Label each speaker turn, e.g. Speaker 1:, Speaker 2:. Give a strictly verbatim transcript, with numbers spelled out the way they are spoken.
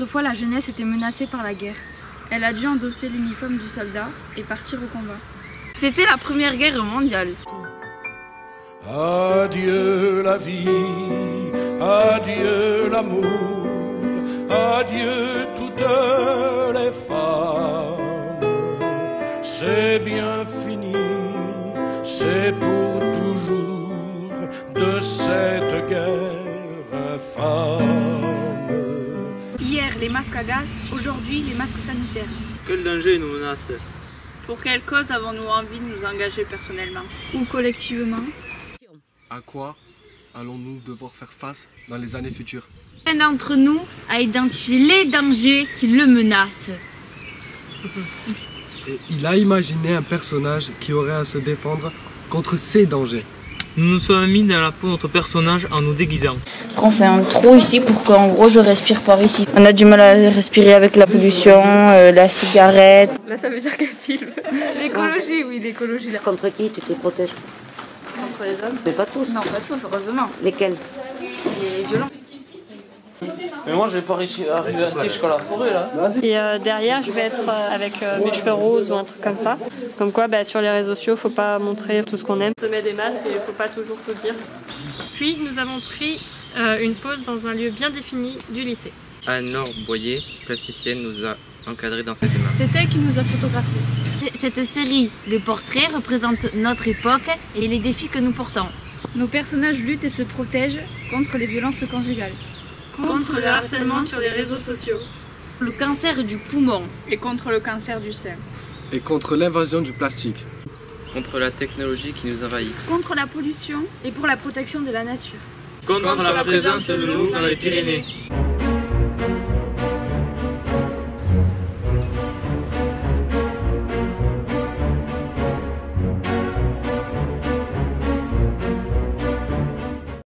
Speaker 1: Autrefois, la jeunesse était menacée par la guerre. Elle a dû endosser l'uniforme du soldat et partir au combat. C'était la Première Guerre mondiale.
Speaker 2: Adieu la vie, adieu l'amour, adieu toutes les femmes. C'est bien fini, c'est pour toujours de cette guerre infâme.
Speaker 1: Hier, les masques à gaz, aujourd'hui, les masques sanitaires.
Speaker 3: Quel danger nous menace?
Speaker 4: Pour quelle cause avons-nous envie de nous engager personnellement
Speaker 1: Ou collectivement?
Speaker 5: À quoi allons-nous devoir faire face dans les années futures?
Speaker 6: Chacun d'entre nous a identifié les dangers qui le menacent.
Speaker 5: Et il a imaginé un personnage qui aurait à se défendre contre ces dangers.
Speaker 3: Nous nous sommes mis dans la peau de notre personnage en nous déguisant.
Speaker 7: On fait un trou ici pour qu'en gros je respire par ici. On a du mal à respirer avec la pollution, euh, la cigarette.
Speaker 4: Là ça veut dire qu'elle filme. L'écologie, oui, l'écologie. Là.
Speaker 8: Contre qui tu te protèges?
Speaker 1: Contre les hommes?
Speaker 8: Mais pas tous.
Speaker 1: Non, pas tous, heureusement.
Speaker 8: Lesquels?
Speaker 1: Les violents.
Speaker 3: Mais moi je vais pas arriver à tirer jusqu'à la forêt là.
Speaker 9: Et euh, derrière je vais être euh, avec euh, mes cheveux roses ou un truc comme ça. Comme quoi bah, sur les réseaux sociaux faut pas montrer tout ce qu'on aime. On se met des masques et il faut pas toujours tout dire.
Speaker 10: Puis nous avons pris euh, une pause dans un lieu bien défini du lycée.
Speaker 11: Anne-Laure Boyer, plasticienne, nous a encadrés dans cette démarche.
Speaker 1: C'est elle qui nous a photographiés.
Speaker 6: Cette série de portraits représente notre époque et les défis que nous portons.
Speaker 1: Nos personnages luttent et se protègent contre les violences conjugales.
Speaker 10: Contre le harcèlement sur les réseaux sociaux.
Speaker 6: Le cancer du poumon.
Speaker 4: Et contre le cancer du sein.
Speaker 5: Et contre l'invasion du plastique.
Speaker 11: Contre la technologie qui nous envahit.
Speaker 1: Contre la pollution et pour la protection de la nature.
Speaker 3: Contre, Contre la présence de l'eau dans les Pyrénées.